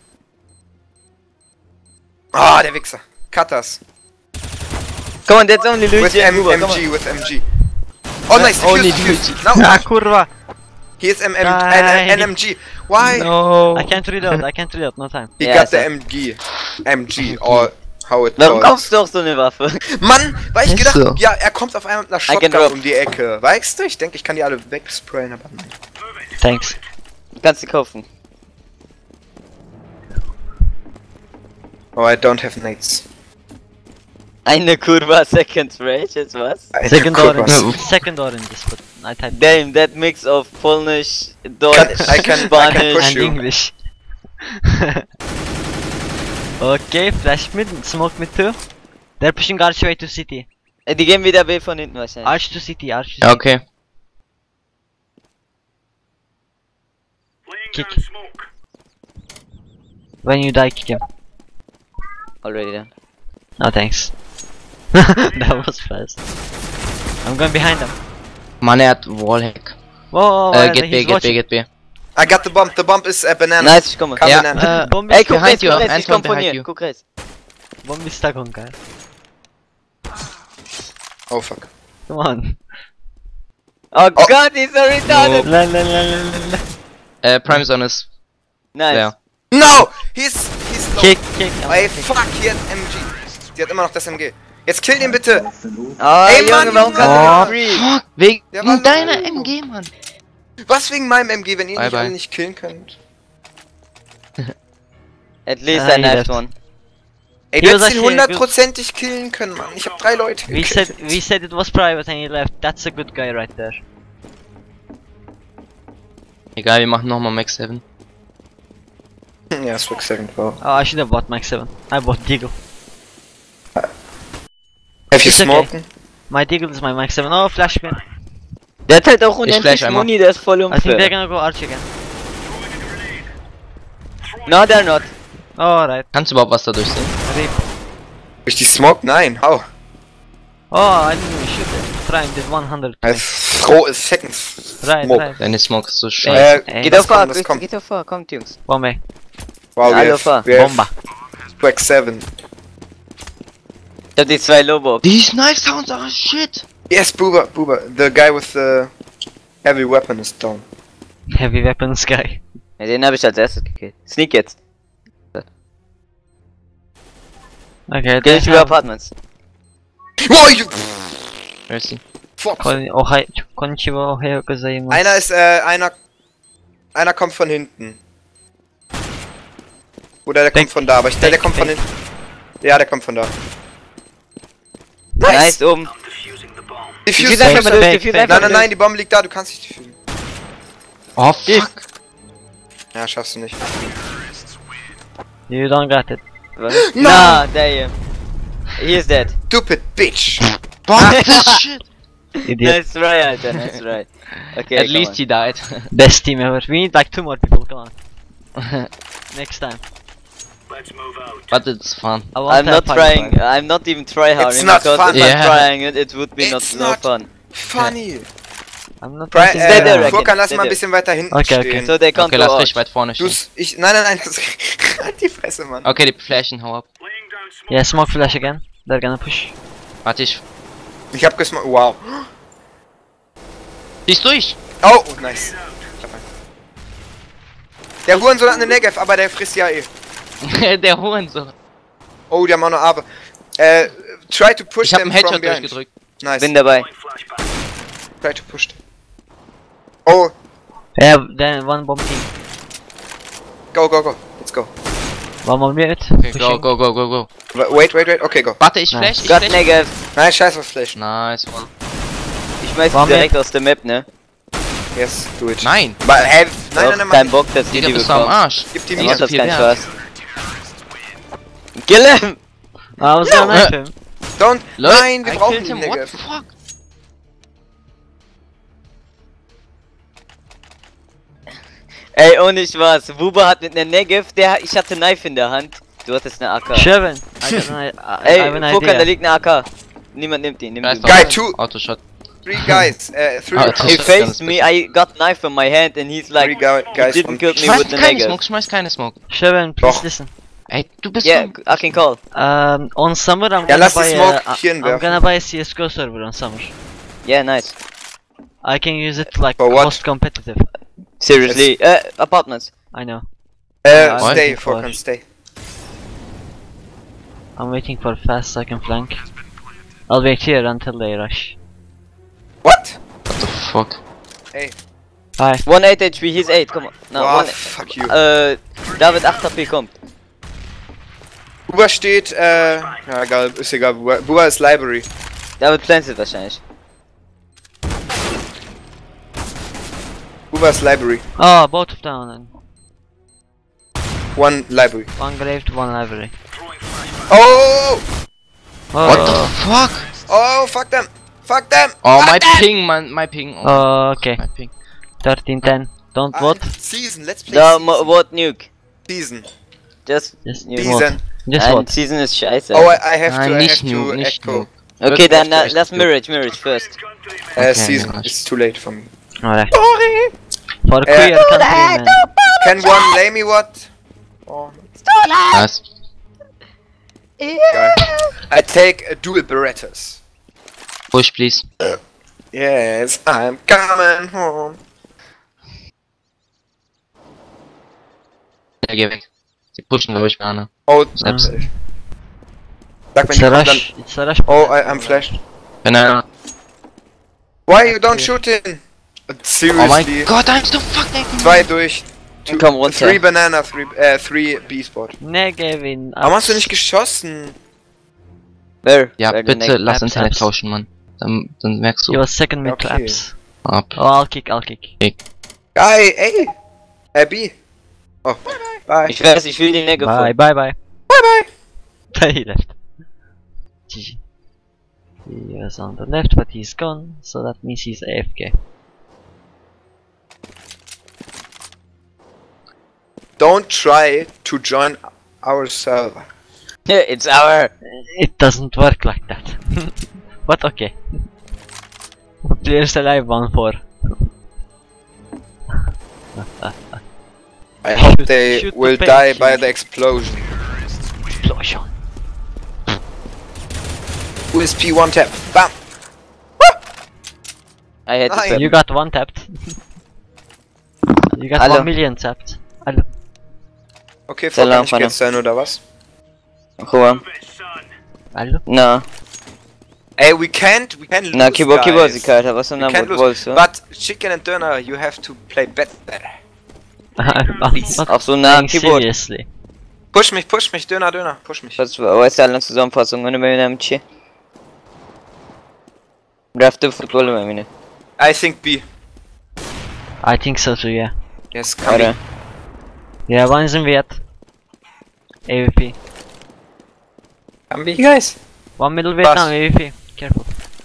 Ah, der Wichser. Cutters. Come on, that's only With Luigi and M Huber, come on. MG, with M G. Oh nice, Only defused, Luigi. defused. No, Ah, kurva. here's M M Nein. N M G. Why? No. I can't reload. I can't reload. No time. He Ja, got ist the er. M G. M G, or how it Warum calls. kaufst du doch so eine Waffe? Mann, weil ich Ist gedacht, so. ja, er kommt auf einmal mit einer can Shotgun drop. um die Ecke. Weißt du? Ich denke, ich kann die alle wegsprayen, aber nein. Thanks. Du kannst sie kaufen. Oh, I don't have nades. Eine Kurva, second rage, jetzt was? I Second have door in Kurvas. second door in this, but I typed Damn, that mix of Polish, Deutsch, I can- I can Spanish. push and you. English. Okay, flash mid, smoke mid too. They're pushing archway to city. Äh, Die gehen wieder B von hinten wahrscheinlich. Arch to city, arch to city. Ja, okay. Laying Kick. down smoke. When you die, kick him. Already done. No thanks. That was fast. I'm going behind them. Mann, er hat Wallhack. Whoa, Äh, uh, get B, he's get B, watching. get B. I got the bomb. The bomb is a banana. Nice, ich komme. Come Ja, banana. äh, Bomb Ey, is, guck behind rechts, you, guck rechts, ich Anton komm von behind hier, you. guck rechts. bomb is stuck on guy. Oh fuck. Come on. Oh, Oh. Gott, he's so retarded! La, la, la, la, la, la. Äh, Prime Zone ist Nice. leer. No! He's, he's low. Kick, kick. Ey, fuck, hier hat M G. Die hat immer noch das M G. Jetzt kill den bitte. Oh, Ey, Junge, Mann, warum Junge. kannst Oh, du nicht free? fuck, wegen Der war deiner low. M G, Mann. Was wegen meinem M G, wenn ihr Bye, mich alle bye. nicht killen könnt? At least Ah, I he knifed left. one. Ey, He du was hättest ihn actually hundertprozentig killen können, Mann. Ich hab drei Leute We gekillt. said we said it was private and he left. That's a good guy right there. Egal, wir machen nochmal Max seven. Ja, es war seven, wow. Oh, I should have bought Max seven. I bought Deagle. Have you It's okay. smoking? My Deagle is my Max seven. Oh, flash me. Der hat halt auch flash unendlich einmal. Muni, der ist voll I think they're unfair. gonna go arch again. No, they're not. Oh, right. Kannst du überhaupt was dadurch sehen? Rip. Durch die Smoke? Nein, how? Oh, I didn't even shoot it. Prime did one hundred. I throw a second Right, smoke. right. Deine Smoke ist so scheiße. Äh, Ey, Geht das auf A, kommt, das geht kommt. geht auf A, kommt Jungs. Bombe. Wow, we Alle have, fahr. we have Bomba. Swag seven. Ich hab die zwei Lobo. These knife sounds are shit. Yes, Booba, Booba. The guy with the heavy weapon is down. Heavy weapons guy. Ja, den hab ich als erstes gekillt. Sneak jetzt. Okay, Geh they ich über have, Apartments. Wow, you... Where is he? Fotze. Kon Ohai Konnichiwa, Ohio gozaimasu. Einer ist, äh, einer... Einer kommt von hinten. Oder der kommt Fake. von da, aber ich der, der Fake, kommt von fake. hinten. Ja, der kommt von da. Nice, oben. Diffuse Diffuse einfach einfach durch. durch, diffuse Nein, einfach nein, durch. nein, die Bombe liegt da, du kannst nicht diffusen. Oh fuck. Ja, schaffst du nicht. You don't got it. Was? No. Nah, damn. He is dead. Stupid bitch. Fuck this shit. Idiot. Nice try, Alter, nice try. Okay, At come least on. he died. Best team ever. We need like two more people, come on. Next time. Let's move out. But it's fun. I want I'm to not have trying, fun. I'm not even tryharding It's not because fun. if Yeah. I'm trying it, it would be It's not, no not- fun. Funny. I'm not Brian, thinking Stay äh, there, that. I Furkan, can- lass stay mal ein there. bisschen weiter hinten Okay, okay. stehen. So they can't Okay, go lass out. richtig weit vorne Du, stehen. ich, nein, nein, nein, das, halt die Fresse, Mann. Okay, die flashen, hau ab. Laying down smoke. Yeah, smoke flash again. They're gonna push. Warte, ich. Ich hab gesmakt, wow. Die ist durch! Oh, nice. Der Hurensohn hat eine Negev, aber der frisst ja eh. Der Hurensohn. Oh, die haben auch noch Aber. Äh, try to push Ich hab them einen from Headshot behind. durchgedrückt. Nice. Bin dabei. Flashback. Try to push them. Oh, Yeah, then one bomb team. go, go, go. Let's go. One more minute. Okay, go, go, go, go, go. Wait, wait, wait. Okay, go. Warte, ich Nice. flash, ich Got flash. negative. Nein, scheiß auf Flash. Nice one. Ich schmeiß War die direkt aus der Map, ne? Yes, do it. Nein! But, hä, nein, Doch, nein, nein, kein Mann. Bock, dass die Digga, die bist du am bekommen. Arsch. Gib die Dann mir. macht das viel keinen wert. Spaß. Kill him! I was gonna knife him. Don't. Leute, Nein, wir I brauchen killed die him, what Negev. the fuck? Ey, ohne Spaß. Wuba hat mit einer Negev, der, ich hatte Knife in der Hand. Du hattest eine A K. Seven. I got an, I, I have Ey, an Furkan, da idea. liegt eine A K. Niemand nimmt ihn, nimm Geil, ihn. Guy, two, Autoshot. three guys. Äh, three, Ah, He das- faced me, I got knife in my hand and he's three like, gu- he guys didn't from. kill me Schmeiß with the keine Negev. Smoke, schmeiß keine Smoke. Seven, please Doch. listen. Ey, du bist Yeah, so... I can call. Um, on summer I'm Ja, gonna lass die buy Smoke a, hier I'm hinwerfen. gonna buy a C S G O server on summer. Yeah, nice. I can use it like For what? cost competitive. Seriously. Uh, apartments. I know. Äh, Why? stay, For- Furkan, stay. I'm waiting for fast so I can flank. I'll wait here until they rush. What? What the fuck? Ey, Hi. one eight H P, he's eight, come on. No, wow, one, fuck you. äh, David acht H P kommt. Buba steht, äh, ja, egal, ist egal, Buba, Buba ist Library. David plantet wahrscheinlich. Buba ist Library. Oh, both of them. Then. One Library. One grave to one library. Oh! Oh, What the fuck? Oh, fuck them! Fuck them! Oh, fuck my them! ping, man, my ping. Oh, oh okay. my ping. thirteen ten. Don't Ah, vote. Season, let's play Da, season. mo- what nuke? Season. Just Just nuke. vote. Season. Just Nein, vote. Season ist scheiße. Oh, I, I have Nein, to, I nicht have to Nuke, nicht echo. Nuke. Okay, dann Wirklich na, echt lass gut. Mirage, Mirage first. Äh, Okay, season. Mirage. It's too late for me. Alright. Sorry! For queer countrymen. Can one lay me what? Oh, Nice. geil. I take a dual Berettas. Push, please. Yes, I'm coming home. Ja, geh weg. Sie pushen, glaube ich, gerne. Oh, Selbst. Sag, wenn It's die a kommen, dann... rush. It's a rush. Oh, I, I'm flashed. Wenn er... Why you don't shoot him? Oh Seriously. mein Gott, I'm so fucking... Zwei durch. Two, Komm runter. Three banana, three, äh, three B-Spot. Ne, Gavin. Warum hast du nicht geschossen? Where? Ja, Where the bitte next- lass Apps, Internet Apps. tauschen, Mann. Dann, dann merkst He du. was second mid Okay. traps. Ab. Oh, I'll kick, I'll kick. Guy, ey! Äh, B. Oh, bye. Ich weiß, ich will die Negev. Bye, bye, bye. Bye bye. He left. G G. He was on the left, but he's gone, so that means he's A F K. Don't try to join our server. It's our. It doesn't work like that. But okay. Players alive one four. I hope Shoot- they shoot the will page, die by please. the explosion. Explosion. U S P one tap. Bam! I had Nein. to You got one tapped. You got Hello. one million tapped. Hello. Okay, Salam, Frau, kann ich Mann. jetzt sein oder was? Juan. Move it, son. Hello. No. Hey, we can't, we can lose, Na, keyboard, keyboard, guys. Alter, was We denn can da lose. wolltest du? But Chicken and Döner, you have to play better. I'm not Auf so nah am playing Keyboard. seriously. Push mich, push mich, Döner, Döner, push mich. Was var den Zusammenfassung med mina M T? Draft football med mina. I think B. I think so too, yeah. Yes, come Ara. in. Yeah, one is in Viet. A V P. Come B, guys. One middle Vietnam, Pass. A V P. Careful.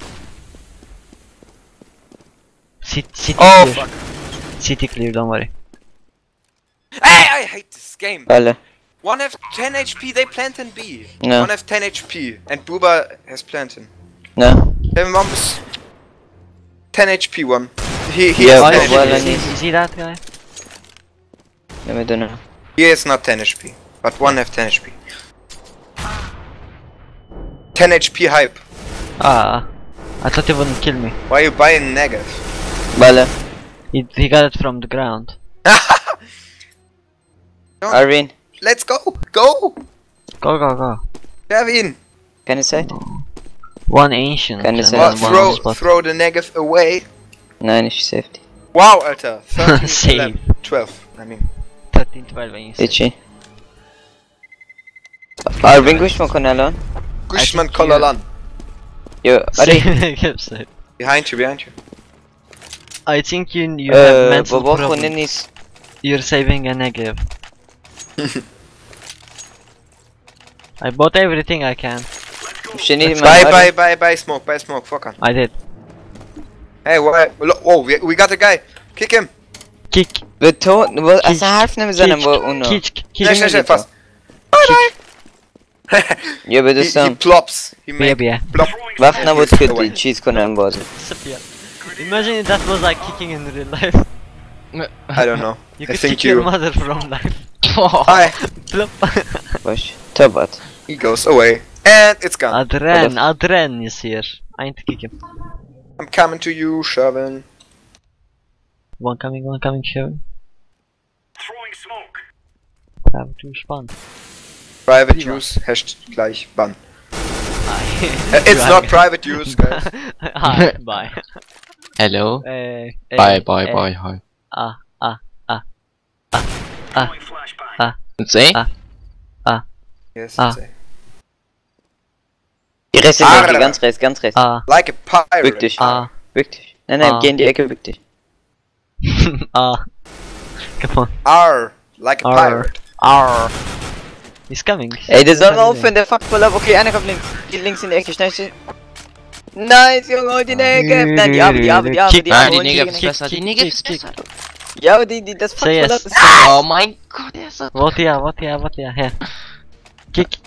City, city Oh, clear. fuck. City clear, don't worry. Hey, I hate this game. Alle. One have ten H P, they plant in B. No. One have ten H P, and Booba has planted. No. Then one is ten H P one. He, he Yeah, is but ten well, H I P. need- is, is he that guy? Let me do now. He is not ten H P, but one have ten H P. ten H P hype. Ah, I thought he wouldn't kill me. Why you buying negative? Balle. He, he got it from the ground. Arvin. Let's go! Go! Go, go, go. Kevin! Keine Zeit? One ancient Keine and Zeit. Well, then one throw, on spot. throw the negative away. Nein, ich safety. Wow, Alter. thirteen, Save. eleven, twelve, I mean. thirteen, twelve and you say. Itchy. Arvin guş mu kanalan? Gushman think you- Kolalan. Yo, Ari. Gives it. Behind you, behind you. I think you, you have Eee, mental baba problem. Nenis. You're saving a negative. I bought everything I can. Ще не Bye, bye, bye, bye, smoke, bye, smoke, fuck on. I did. Hey, why? Lo- Oh, we, we got a guy. Kick him. Kick. Vi tog, alltså hälften av zenen var uno. Kick. Kick. Nice, Kick. nice, nice, fast. Jag vet He, inte he sam. plops. He made Baby. plop. Vakna and mot he's kutti, away. cheese konan bazı. Disappear. Imagine if that was like kicking in real life. I don't know. You I could think kick your you. mother from life. Hi. Plop. Baş. Tabat. He goes away. And it's gone. Adren, Adren is here. I need to kick him. I'm coming to you, Shervin. One coming, one coming, Kevin. Throwing smoke. Private to spawn. Private Prima. use, hasht gleich ban. Uh, it's not private use, guys. Hi, bye. Hello. Eh, eh, Bye, bye, eh, bye, hi. Ah, ah, ah. Throwing flashbang. It's A? Ah. Yes, Ah. it's a- Die Reste Ah, sind ganz rechts, ganz rechts. Ah, like a pirate. Bück dich. ah, Bück dich. Nein, nein, Ah. geh in die Ecke, bück dich. ah. Come on. R, like a R. pirate. R. He's coming. Ey, der soll mal aufhören, der fuckt voll ab. Okay, einer kommt links. Geht links in die Ecke, schnell, schnell. Nice, Junge, hol die Ecke. Nein, die Arme, die Arme, die Arme, Kick. die Ah, Arme. die holen Negev die ist Ecke. besser, die Negev ist besser. Ja, aber die, die, das fuckt Say voll yes. ab. Oh mein Gott, er ist so... What yeah, what yeah, what yeah, here. Kick.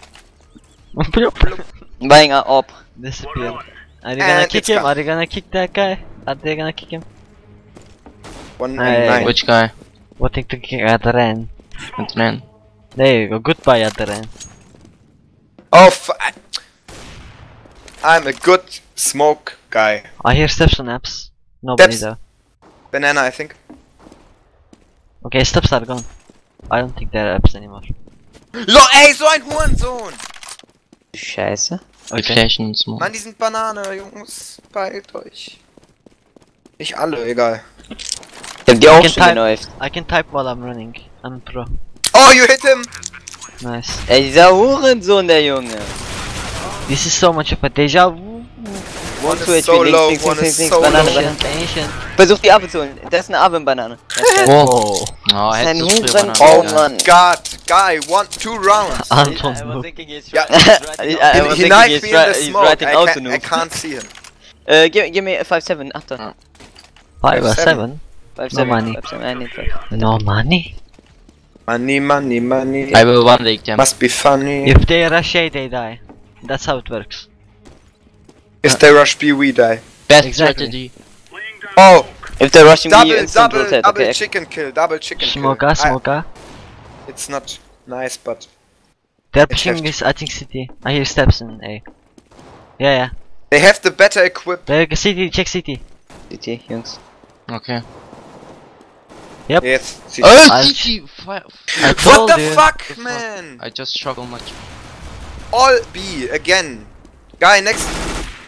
Buying a op. Disappear. One. Are you gonna And kick it's him? gone. Are you gonna kick that guy? Are they gonna kick him? One Hey. and nine. Which guy? Wanting to kick Adren. It's man. There you go. Goodbye, Adren. Oh, f I- I'm a good smoke guy. I hear steps on apps. Nobody Steps. though. Banana, I think. Okay, steps are gone. I don't think there are apps anymore. Lo, ey, so ein Hurensohn! Scheiße. Wir Okay. flashen uns mal. Mann, die sind Banane, Jungs. Beilt euch. Nicht alle, egal. Ich hab die auch can schon type- genervt. I can type while I'm running. I'm pro. Oh, you hit him! Nice. Ey, dieser Hurensohn, der Junge. This is so much of a deja vu. One Two is H P, so links, low, links, one links, is links, so Banane, low. Banane. Ancient, ancient. Versuch die Apfel zu holen. Das ist eine Apfelbanane. Oh, oh Sein hättest du früher Huren. Banane Oh gehabt. Mann. God, guy, one, two rounds. Anton I was Noob. thinking he's Yeah. right- he's He, writing- I was he thinking knifed he's me in the ri- he's smoke. writing I out to can't, I noob. can't see him. Uh, give, give me five seven after. Five or Seven. seven? five No seven. money. five seven. I need five. No money? Money, money, money. I will one leg them. Must be funny. If they rush A, they die. That's how it works. If they rush B, we die. Best Exactly. strategy. Laying down Oh, smoke. If they're rushing me, double, instant double, rotate. double Okay. chicken kill, double chicken Smoker, kill. I- smoker. it's not nice, but They're It's pushing hefty. this, I think, city. I hear steps in A. Yeah, yeah. they have the better equip. There, city, check city. C T, Jungs. Okay. Yep. Yes. see- Oh, I'll- G G! I What told the you. fuck, The fuck? man? I just struggle much. All B again. Guy next.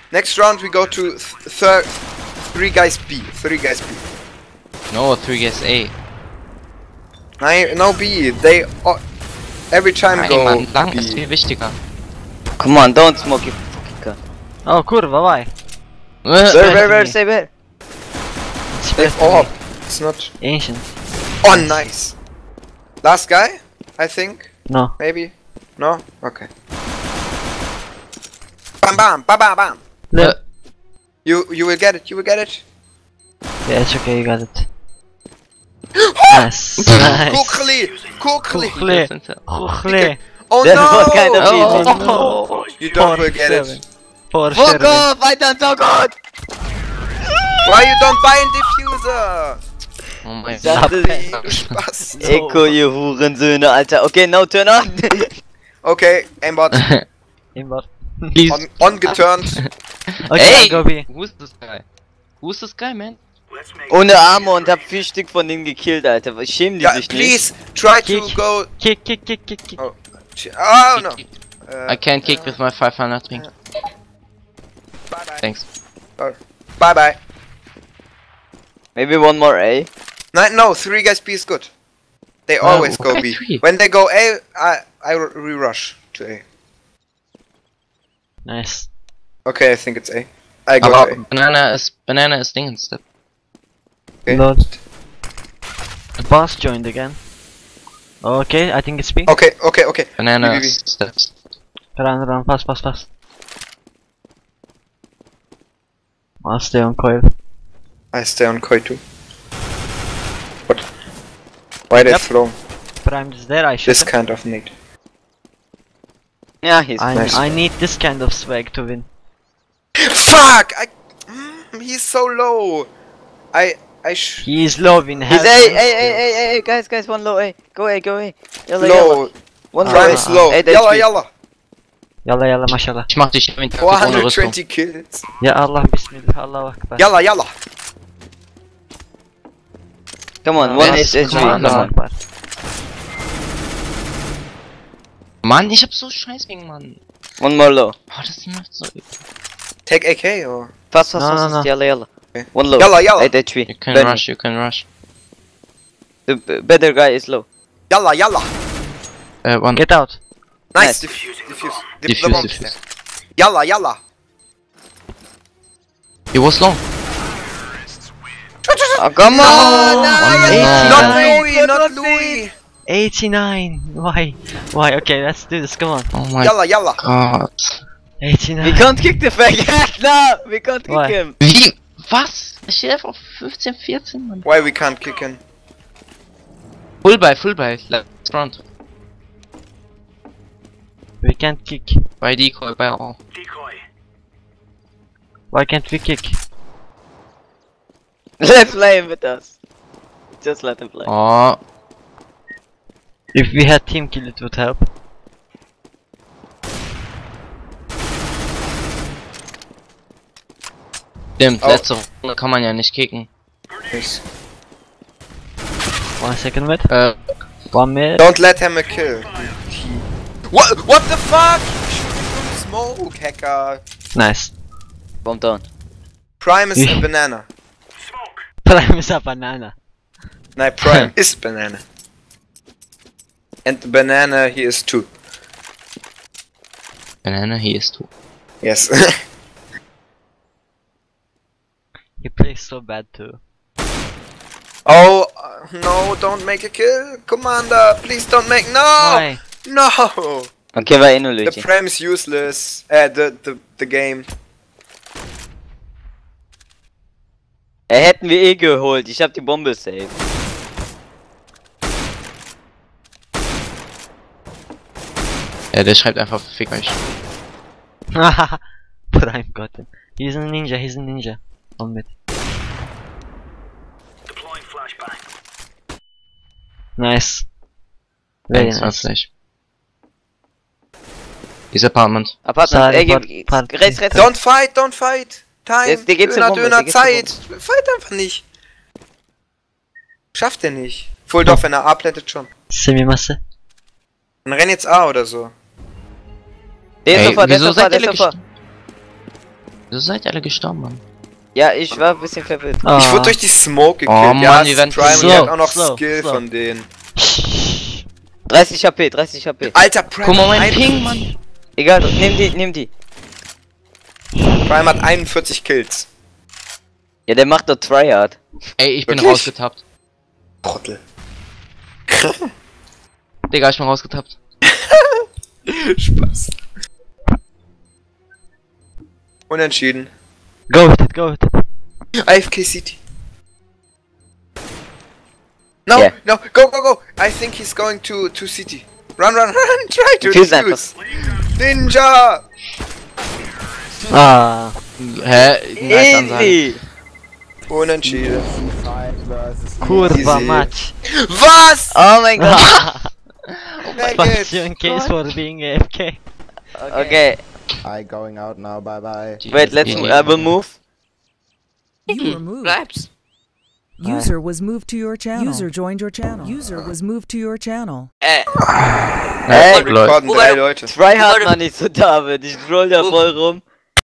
Next round we go to th third, three guys B, three guys B. No, three guys A. Nein, no B. They all, every time Nein, go Mann, lang ist B. viel wichtiger. Come on, don't smoke you fucking gun. Oh kurwa, why? Where, where, where, me. say where? It's They've better all. me. It's not. Ancient. Oh, nice. Last guy, I think. No. Maybe. No. Okay. Bam, bam, bam, bam, bam. Look. You, you will get it. You will get it. Yeah, it's okay, you got it. Nice. Nice. Quickly, quickly. Quickly. Quickly. Oh Then no! what kind of Oh, cheating? oh, You don't Four, will get seven. it. For Fuck sure. off! I done so good! Why you don't buy a diffuser? Oh mein Das Gott. ist Spaß. Echo, ihr Hurensöhne, Alter. Okay, now turn on! Okay, aimbot Aimbot. Please. on, on geturned. Okay, Hey! go B. Who's this guy? Who's this guy, man? Let's make Ohne Armor und hab vier Stück von denen gekillt, Alter. Schämen die Yeah, sich nicht? please try to Kick. go. Kick, kick, kick, kick, kick. Oh, ch- oh no. Uh, I can't kick with my five hundred ring. Bye bye. Thanks. Bye bye. Maybe one more A? No, no, three guys B is good. They Oh, always go okay, B. three. When they go A, I I re-rush to A. Nice. Okay, I think it's A. I go Aber A. Banana ist Banana ist Dingenstep. Okay. Lord. The boss joined again. Okay, I think it's B. Okay, okay, okay. Banana B, B, B. steps. Run, run, fast, fast, fast. I'll stay on coil. I stay on Koi too. What? Why they Yep. throw Prime is there, I should. this kind of need? Ja, he's I, Nice. I need this kind of swag to win. Fuck! I. Mm, he's so low. I. I sh. He is low in He's health. A, A, and A, skill. A, A, A, guys, guys, one low A. Go A, go A. Yalla, yalla. Low. One low Prime A. is low. Hey, that's Yalla, me. yalla. Yalla yalla mashallah. Ich mach dich im Hintergrund ohne four hundred Rüstung. twenty kills. Ya Allah bismillah, Allahu Akbar. Yalla, yalla. Come on, one Yes, H P. come on, Come Mann. on. Akbar. Mann, ich hab so Scheiß gegen Mann. One more low. Oh, das macht so. Take A K or. Fast, fast, No, no, fast, no. yalla, yalla. Okay. One low. Yalla, yalla. eight H P. You can Burn rush, you can rush. me. The b- better guy is low. Yalla, yalla. Äh, one. Get out. Nice. Nice. Diffuse, diffuse. The- Diffuse, the bomb diffuse. is there. Yalla, yalla. He was long. Oh, come on! no. Not eighty-nine. Louis, not Louis. eighty-nine. Why? Why? Okay, let's do this. Come on. Oh my Yalla, yalla. god. eighty-nine. We can't kick the faggot! No! We can't kick Why? him! Wie? Was? Ich stehe auf fünfzehn, vierzehn, Mann. Why we can't kick him? Full buy, full buy. Left front. We can't kick. By decoy, by all. decoy. Why can't we kick? Let's play him with us. Just let him play. Oh. If we had team kill, it would help. Stimmt, Oh. letzte Runde kann man ja nicht kicken. Yes. One second mid. Äh, One mid. Don't let him a kill. What? What the fuck? Shooting from smoke, hacker. Nice. Bomb down. Prime is a banana. Smoke. Prime is a banana. No, Prime is banana. And the banana he is too. Banana, he is too. Yes. He plays so bad too. Oh uh, no! Don't make a kill, Commander. Please don't make no. Why? No. Okay, war eh nur The Lötchen. Prime is useless. Uh, the the the game. Er hätten wir eh geholt. Ich hab die Bombe safe. Ja, der schreibt einfach fick euch. Prime got him. He's a ninja. He's a ninja. One mid. Deploying flashbang. Nice. Very Thanks, nice. Fleisch. This apartment. Apartment, Sorry, ey, but- geh, but- rechts, rechts. Don't fight, don't fight. Time. Jetzt, der geht zur Döner, Bombe, Döner, der geht zur Zeit. Fight einfach nicht. Schafft er nicht. Voll doch, wenn er A plättet schon. Semi-Masse. Dann renn jetzt A oder so. Der ist Ey, Sofa, der ist wieso Sofa, seid der ihr ist Sofa. Wieso seid ihr alle gestorben, Mann? Ja, ich war ein bisschen verwirrt. Ah. Ich wurde durch die Smoke gekillt. Oh Mann, ja, die werden Prime, slow, die hat auch noch slow, Skill slow. von denen. dreißig H P, dreißig H P. Alter, Prime Guck mal, mein hat Ping, Mann. Egal, nimm die, nimm die. Prime hat einundvierzig Kills. Ja, der macht doch Tryhard. Ey, ich bin Wirklich? rausgetappt. Trottel. Digga, ich bin rausgetappt. Spaß. Unentschieden. Go with it, go with it. A F K City. No, Yeah. no, go, go, go. I think he's going to to city. Run, run, run. Try to Defuse einfach. defuse. Ninja. Ah. Hä? Nice Ansage. Easy. Unentschieden. Kurwa Easy. Match. Was? Oh mein Gott. Fuck you in case for being A F K. Okay, I going out now, bye bye. wait, let's move. I will move. You were moved. Bleibst. User was moved to your channel. User joined your channel. User was moved to your channel. Ey, Wir recorden drei Leute. Tryhard man nicht so David. Ich roll da voll rum.